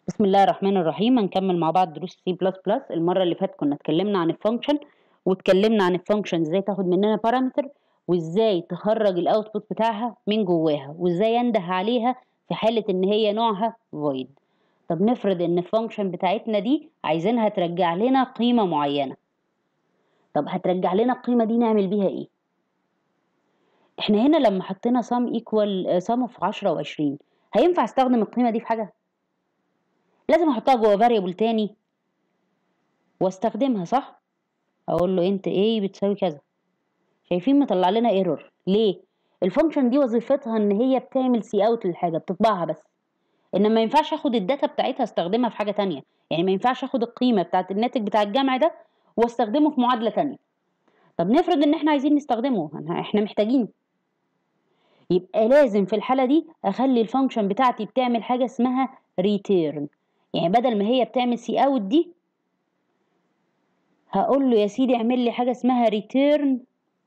بسم الله الرحمن الرحيم. هنكمل مع بعض دروس سي بلس بلس. المره اللي فاتت كنا اتكلمنا عن الفانكشن، واتكلمنا عن الفانكشن ازاي تاخد مننا بارامتر، وازاي تخرج الاوتبوت بتاعها من جواها، وازاي ينده عليها في حاله ان هي نوعها void. طب نفرض ان الفانكشن بتاعتنا دي عايزينها ترجع لنا قيمه معينه. طب هترجع لنا القيمه دي نعمل بيها ايه؟ احنا هنا لما حطينا sum of 10 و20 هينفع استخدم القيمه دي في حاجه؟ لازم احطها جوه فاريبل تاني واستخدمها، صح؟ اقول له انت ايه بتساوي كذا. شايفين مطلع لنا ايرور ليه؟ الفانكشن دي وظيفتها ان هي بتعمل سي اوت للحاجه، بتطبعها بس. انما ما ينفعش اخد الداتا بتاعتها استخدمها في حاجه تانية. يعني ما ينفعش اخد القيمه بتاعت الناتج بتاع الجمع ده واستخدمه في معادله تانية. طب نفرض ان احنا عايزين نستخدمه، احنا محتاجينه، يبقى لازم في الحاله دي اخلي الفانكشن بتاعتي بتعمل حاجه اسمها ريتيرن. يعني بدل ما هي بتعمل سي اوت دي، هقول له يا سيدي اعمل لي حاجه اسمها ريتيرن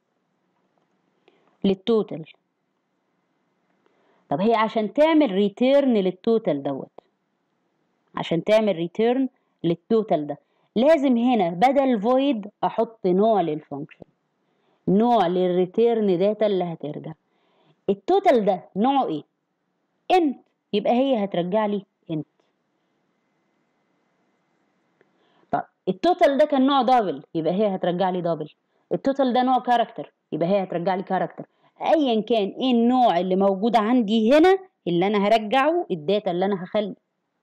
للتوتال. طب هي عشان تعمل ريتيرن للتوتال عشان تعمل ريتيرن للتوتال ده لازم هنا بدل void احط نوع للفانكشن، نوع للريتيرن داتا اللي هترجع. التوتال ده نوعه ايه؟ انت، يبقى هي هترجع لي انت. طب التوتال ده كان نوع دبل، يبقى هي هترجع لي دبل. التوتال ده نوع كاركتر، يبقى هي هترجع لي كاركتر. ايا كان ايه النوع اللي موجود عندي هنا اللي انا هرجعه، الداتا اللي انا هخلي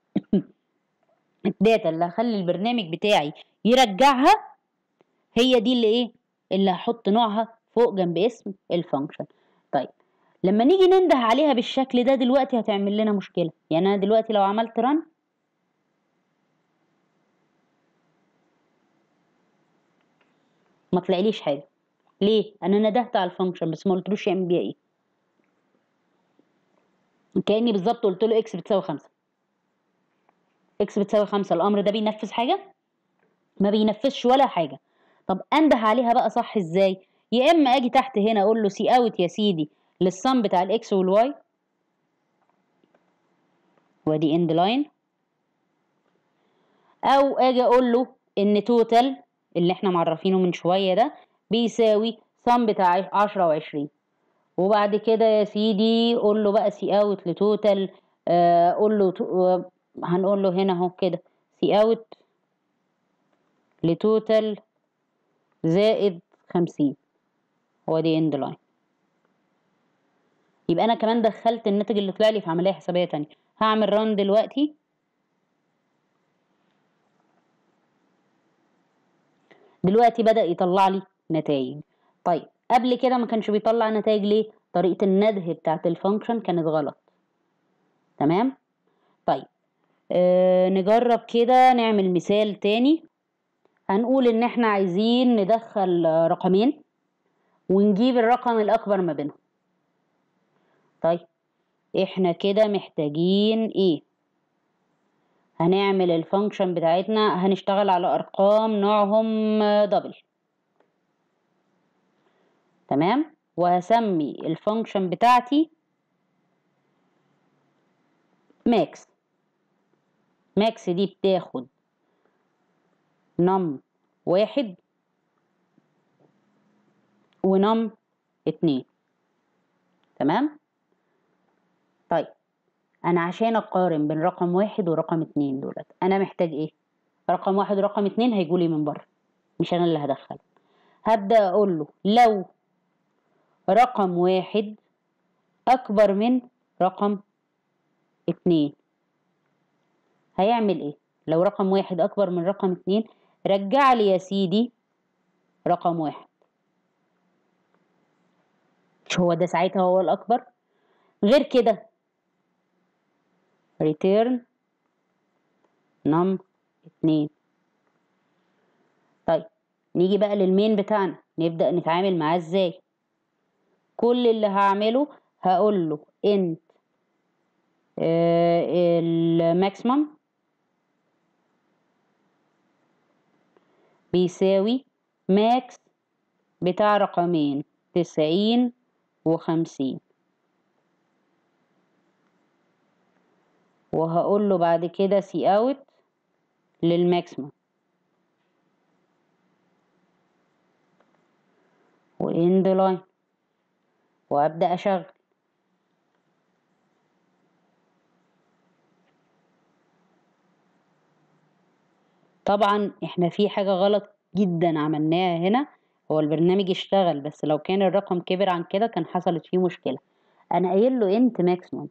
الداتا اللي هخلي البرنامج بتاعي يرجعها، هي دي اللي ايه؟ اللي هحط نوعها فوق جنب اسم الفانكشن. طيب لما نيجي ننده عليها بالشكل ده دلوقتي هتعمل لنا مشكله. يعني انا دلوقتي لو عملت رن ما طلعليش حاجه. ليه؟ انا ندهت على الفانكشن بس ما قلتلوش يعمل بيها ايه. كاني بالظبط قلت له اكس بتساوي 5. اكس بتساوي 5، الامر ده بينفذ حاجه؟ ما بينفذش ولا حاجه. طب انده عليها بقى صح ازاي؟ يا اما اجي تحت هنا اقول له سي اوت يا سيدي للصم بتاع الاكس والواي، وادي اند لاين، او اجي اقول له ان توتال اللي احنا معرفينه من شويه ده بيساوي صم بتاع 10 و20. وبعد كده يا سيدي قول له بقى سي اوت لتوتال، قول له هنقول له هنا اهو كده سي اوت لتوتال زائد 50، هو دي اند لاين. يبقى انا كمان دخلت الناتج اللي طلع لي في عمليه حسابيه تانية. هعمل ران دلوقتي، بدأ يطلع لي نتائج. طيب قبل كده ما كانش بيطلع نتائج ليه؟ طريقة النده بتاعت الفانكشن كانت غلط. تمام؟ طيب نجرب كده نعمل مثال تاني. هنقول ان احنا عايزين ندخل رقمين ونجيب الرقم الاكبر ما بينهم. طيب احنا كده محتاجين ايه؟ هنعمل الفانكشن بتاعتنا، هنشتغل على ارقام نوعهم دبل. تمام؟ وهسمي الفانكشن بتاعتي ماكس. ماكس دي بتاخد نم 1 ونم 2. تمام؟ طيب انا عشان اقارن بين رقم 1 ورقم 2 دولت انا محتاج ايه؟ رقم 1 ورقم 2 هيجولي من بره، مش انا اللي هدخل. هبدأ اقول له لو رقم 1 اكبر من رقم 2 هيعمل ايه؟ لو رقم 1 اكبر من رقم 2 رجع لي يا سيدي رقم 1. مش هو ده ساعتها هو الاكبر؟ غير كده return num 2. طيب نيجي بقى للمين بتاعنا، نبدأ نتعامل معاه ازاي. كل اللي هعمله هقول له انت الماكسيمم بيساوي ماكس بتاع رقمين 90 و50. وهقول له بعد كده سي اوت للماكسيمم واند لاين وابدا اشغل. طبعا احنا في حاجة غلط جدا عملناها هنا. هو البرنامج اشتغل، بس لو كان الرقم كبر عن كده كان حصلت فيه مشكلة. انا قايل له انت ماكسيموم،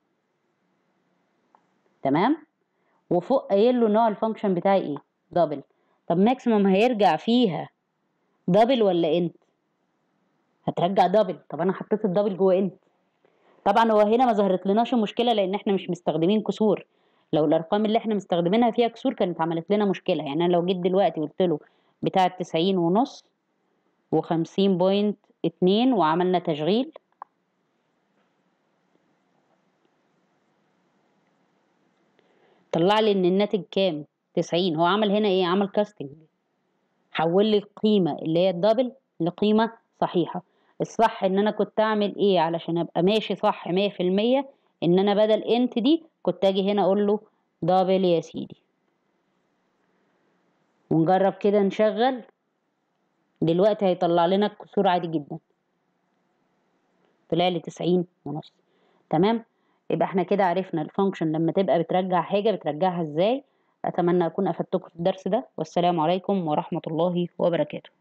تمام، وفوق قايل له نوع الفانكشن بتاعي ايه، دبل. طب ماكسيموم هيرجع فيها دبل ولا انت؟ هترجع دبل. طب انا حطيت الدبل جوه انت. طبعا هو هنا ما ظهرت لناش مشكله لان احنا مش مستخدمين كسور. لو الارقام اللي احنا مستخدمينها فيها كسور كانت عملت لنا مشكله. يعني انا لو جيت دلوقتي قلت له بتاع 90.5 و50.2 وعملنا تشغيل، طلع لي ان الناتج كام؟ 90. هو عمل هنا ايه؟ عمل كاستنج، حول لي القيمه اللي هي الدبل لقيمه صحيحه. الصح ان انا كنت اعمل ايه علشان ابقى ماشي صح 100%؟ ان انا بدل انت دي كنت اجي هنا اقول له دبل يا سيدي. ونجرب كده نشغل. دلوقتي هيطلع لنا الكسور عادي جدا، طلع لي 90.5. تمام. يبقى احنا كده عرفنا الفانكشن لما تبقى بترجع حاجة بترجعها ازاي. اتمنى اكون افدتكم في الدرس ده، والسلام عليكم ورحمة الله وبركاته.